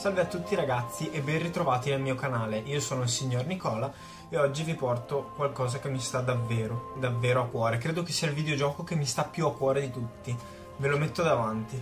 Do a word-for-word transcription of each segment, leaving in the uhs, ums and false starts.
Salve a tutti ragazzi e ben ritrovati nel mio canale, io sono il signor Nicola e oggi vi porto qualcosa che mi sta davvero, davvero a cuore. Credo che sia il videogioco che mi sta più a cuore di tutti, ve lo metto davanti.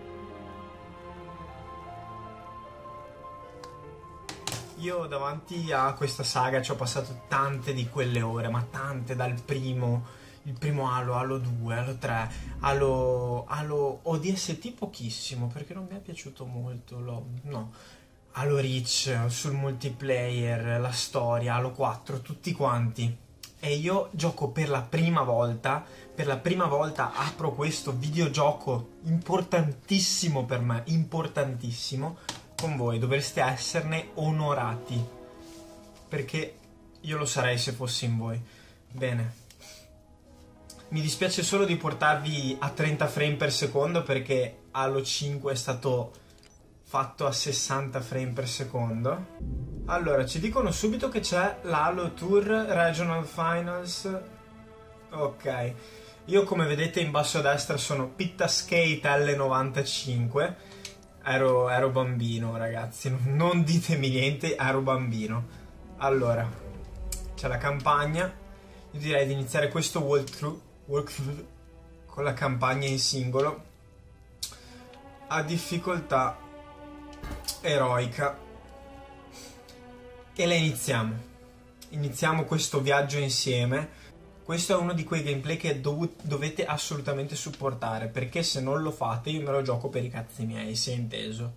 Io davanti a questa saga ci ho passato tante di quelle ore, ma tante, dal primo... il primo Halo, Halo due, Halo tre, Halo, Halo O D S T pochissimo perché non mi è piaciuto molto, lo, no, Halo Reach, sul multiplayer, la storia, Halo quattro, tutti quanti. E io gioco per la prima volta, per la prima volta apro questo videogioco importantissimo per me, importantissimo, con voi, dovreste esserne onorati, perché io lo sarei se fossi in voi. Bene. Mi dispiace solo di portarvi a trenta frame per secondo perché Halo cinque è stato fatto a sessanta frame per secondo. Allora, ci dicono subito che c'è la Halo Tour Regional Finals. Ok. Io come vedete in basso a destra sono Pitaskate L novantacinque. Ero, ero bambino ragazzi, non ditemi niente, ero bambino. Allora, c'è la campagna. Io direi di iniziare questo walkthrough walkthrough con la campagna in singolo a difficoltà eroica e la iniziamo iniziamo questo viaggio insieme. Questo è uno di quei gameplay che dov dovete assolutamente supportare, perché se non lo fate io me lo gioco per i cazzi miei, si è inteso.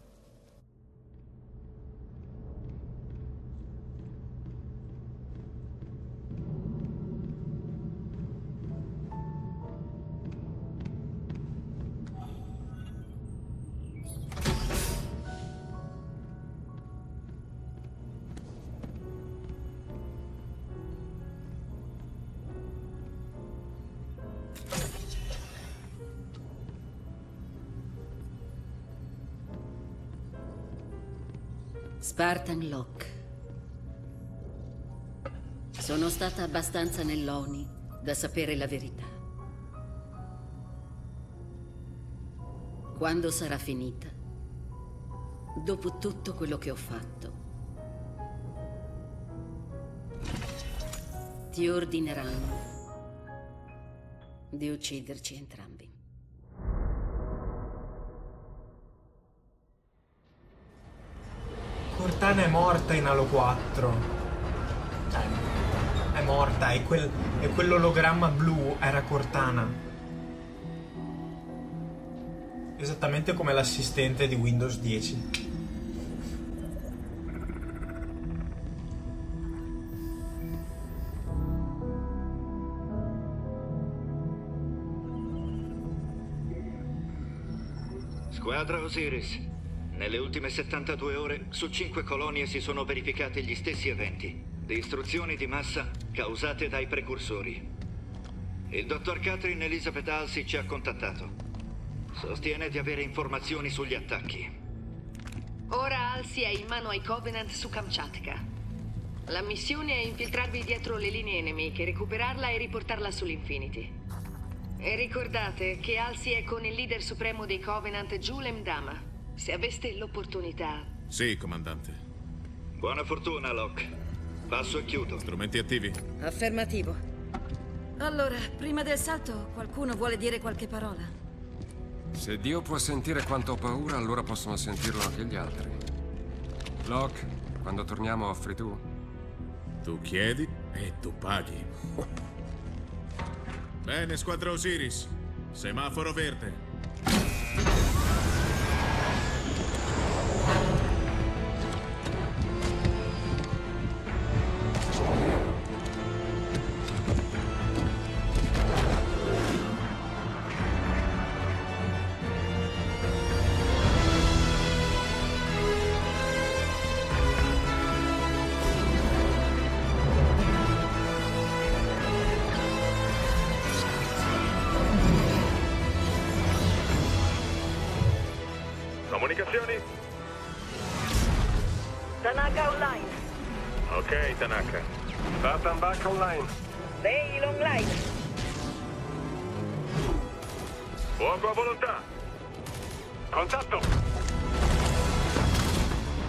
Spartan Locke. Sono stata abbastanza nell'Oni da sapere la verità. Quando sarà finita, dopo tutto quello che ho fatto, ti ordineranno di ucciderci entrambi. Cortana è morta in Halo quattro. Cioè, è morta e, quel, e quell'ologramma blu era Cortana. Esattamente come l'assistente di Windows dieci. Squadra Osiris. Nelle ultime settantadue ore, su cinque colonie si sono verificati gli stessi eventi. Distruzioni di massa causate dai precursori. Il dottor Catherine Elizabeth Halsey ci ha contattato. Sostiene di avere informazioni sugli attacchi. Ora Halsey è in mano ai Covenant su Kamchatka. La missione è infiltrarvi dietro le linee nemiche, recuperarla e riportarla sull'Infinity. E ricordate che Halsey è con il leader supremo dei Covenant, Julem Dama. Se aveste l'opportunità... Sì, comandante. Buona fortuna, Locke. Passo e chiudo. Strumenti attivi? Affermativo. Allora, prima del salto, qualcuno vuole dire qualche parola? Se Dio può sentire quanto ho paura, allora possono sentirlo anche gli altri. Locke, quando torniamo offri tu? Tu chiedi e tu paghi. Bene, squadra Osiris. Semaforo verde. Comunicazioni? Tanaka online. Ok, Tanaka. Spartan back online. Veil online. Fuoco a volontà. Contatto.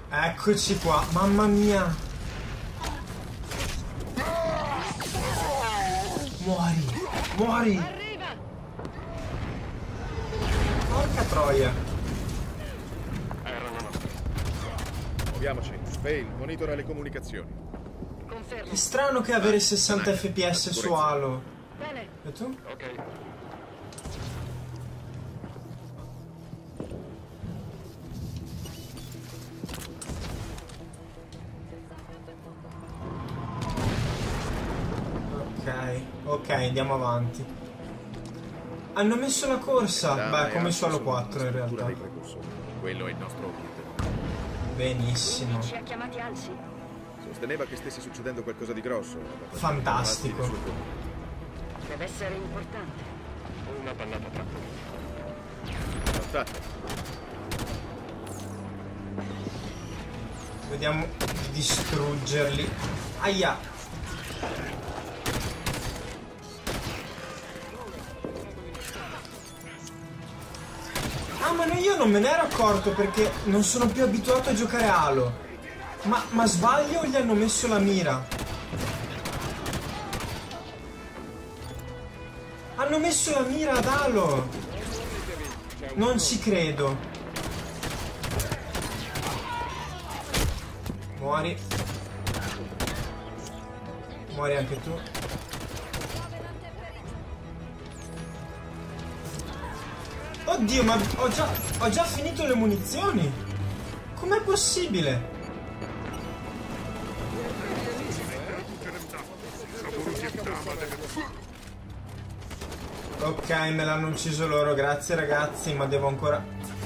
Eccoci qua, mamma mia. Muori, muori. Porca troia. Erano nostri. Muoviamoci. Vale, monitora le comunicazioni. Confermo. È strano che avere sessanta Tanaka, F P S su Halo. Bene. E tu? Ok. Ok, ok, andiamo avanti. Hanno messo la corsa. Dana Beh, e come Alce su Halo sono in quattro in struttura realtà. dei precursori. Quello è il nostro obiettivo. Benissimo. Ci ha chiamati Alci. Sosteneva che stesse succedendo qualcosa di grosso. Fantastico. Deve essere importante. Una pannata trappola. Contatto. Vediamo di distruggerli. Aia. Ah, ma no, io non me ne ero accorto perché non sono più abituato a giocare a Halo. Ma, ma sbaglio o gli hanno messo la mira? Hanno messo la mira ad Halo. Non ci credo. Muori. Muori anche tu. Oddio, ma ho già, ho già finito le munizioni. Com'è possibile? Ok, me l'hanno ucciso loro, grazie ragazzi, ma devo ancora...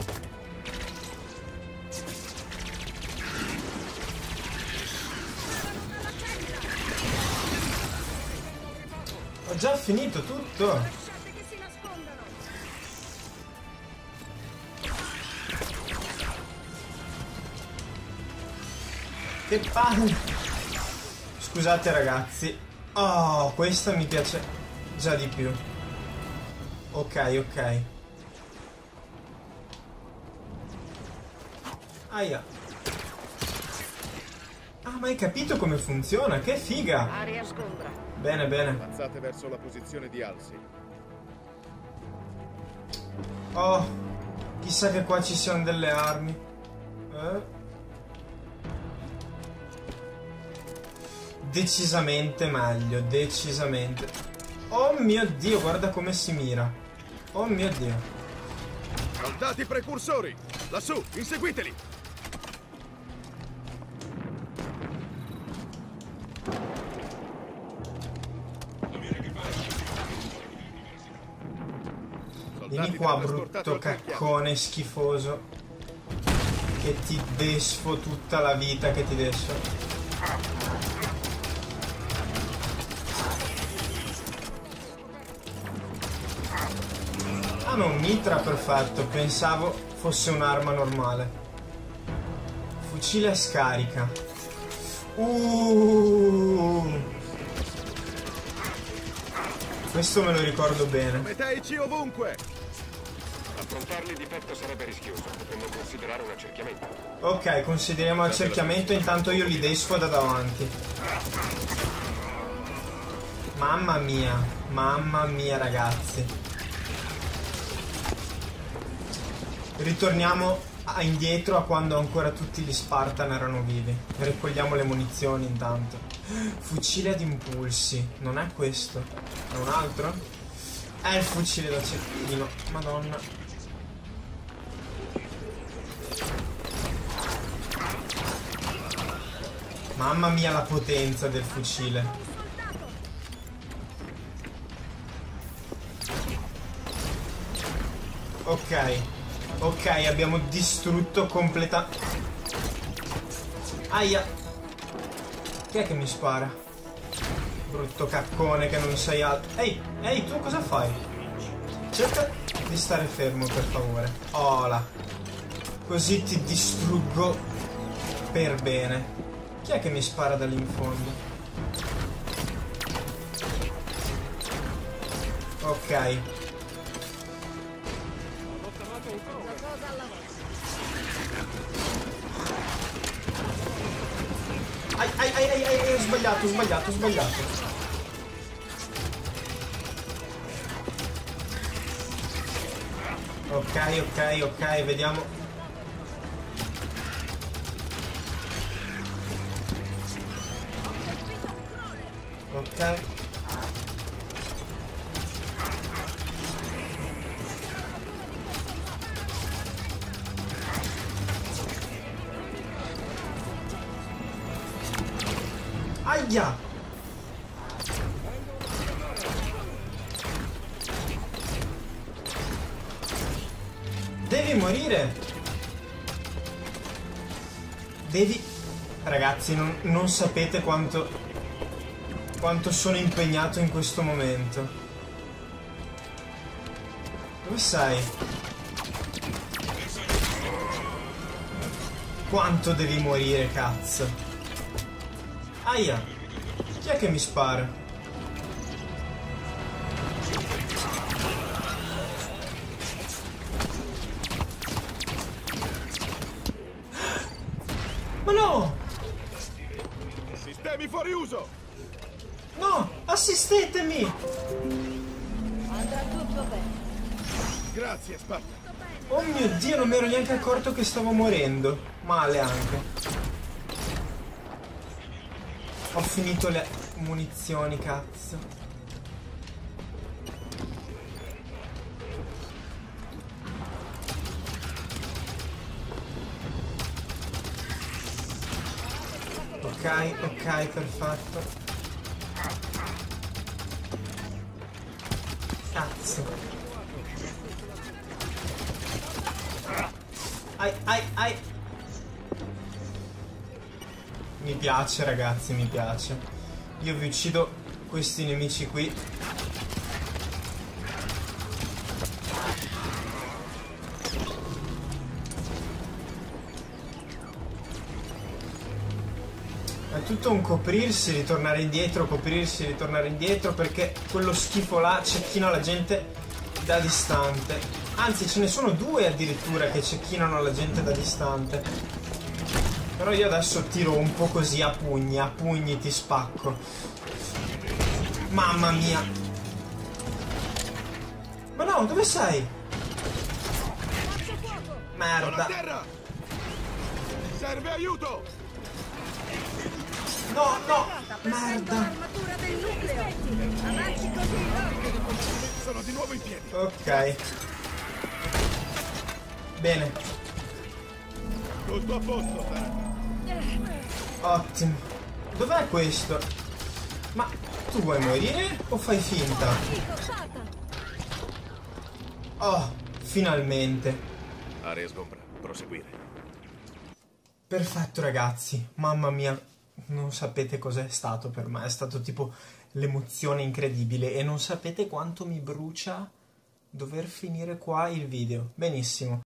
Ho già finito tutto. Che palle. Scusate ragazzi. Oh, questa mi piace già di più. Ok, ok. Aia. Ah, ma hai capito come funziona? Che figa. Aria sgombra. Bene, bene. Avanzate verso la posizione di Alci. Oh, chissà che qua ci siano delle armi. Eh? Decisamente meglio, decisamente. Oh mio Dio, guarda come si mira. Oh mio Dio. Soldati precursori! Lassù, inseguiteli! Vieni qua, brutto caccone schifoso. Che ti desfo tutta la vita che ti desfo. Ah, ma un mitra, perfetto. Pensavo fosse un'arma normale. Fucile a scarica. Uh. Questo me lo ricordo bene. Meteici ovunque! Affrontarli di petto sarebbe rischioso. Potremmo considerare un accerchiamento. Ok, consideriamo accerchiamento. Intanto io li desfo da davanti. Mamma mia. Mamma mia, ragazzi. Ritorniamo a indietro a quando ancora tutti gli Spartan erano vivi. Raccogliamo le munizioni intanto. Fucile ad impulsi. Non è questo. È un altro? È il fucile da cecchino. Madonna. Mamma mia la potenza del fucile. Ok. Ok, abbiamo distrutto completamente. Aia. Chi è che mi spara? Brutto caccone che non sei altro. Ehi, ehi, tu cosa fai? Cerca di stare fermo, per favore. Ola. Così ti distruggo per bene. Chi è che mi spara da lì in fondo? Ok. Ai, ai, ai, ai, ai, ho sbagliato, ho sbagliato, ho sbagliato. Ok, ok, ok, vediamo. Ok. Aia! Devi morire! Devi... Ragazzi, non, non sapete quanto... quanto sono impegnato in questo momento. Dove sei? Quanto devi morire, cazzo? Aia! Chi è che mi spara? Ma no! Sistemi fuori uso! No! Assistetemi! Andrà tutto bene. Grazie, Sparta. Oh mio Dio, non mi ero neanche accorto che stavo morendo. Male anche. Ho finito le munizioni, cazzo. Ok, ok, perfetto. Cazzo. Ai, ai, ai. Mi piace, ragazzi, mi piace. Io vi uccido questi nemici qui. È tutto un coprirsi, ritornare indietro, coprirsi, ritornare indietro, perché quello schifo là cecchina la gente da distante. Anzi, ce ne sono due addirittura che cecchinano la gente da distante. Però io adesso tiro un po' così a pugni, a pugni ti spacco. Mamma mia. Ma no, dove sei? Merda. Serve aiuto! No, no, merda. Sono di nuovo in piedi. Ok. Bene. Tutto a posto, Tara. Ottimo. Dov'è questo? Ma tu vuoi morire o fai finta? Oh, finalmente. Area sgombra, proseguire. Perfetto, ragazzi. Mamma mia, non sapete cos'è stato per me. È stato tipo l'emozione incredibile. E non sapete quanto mi brucia dover finire qua il video. Benissimo.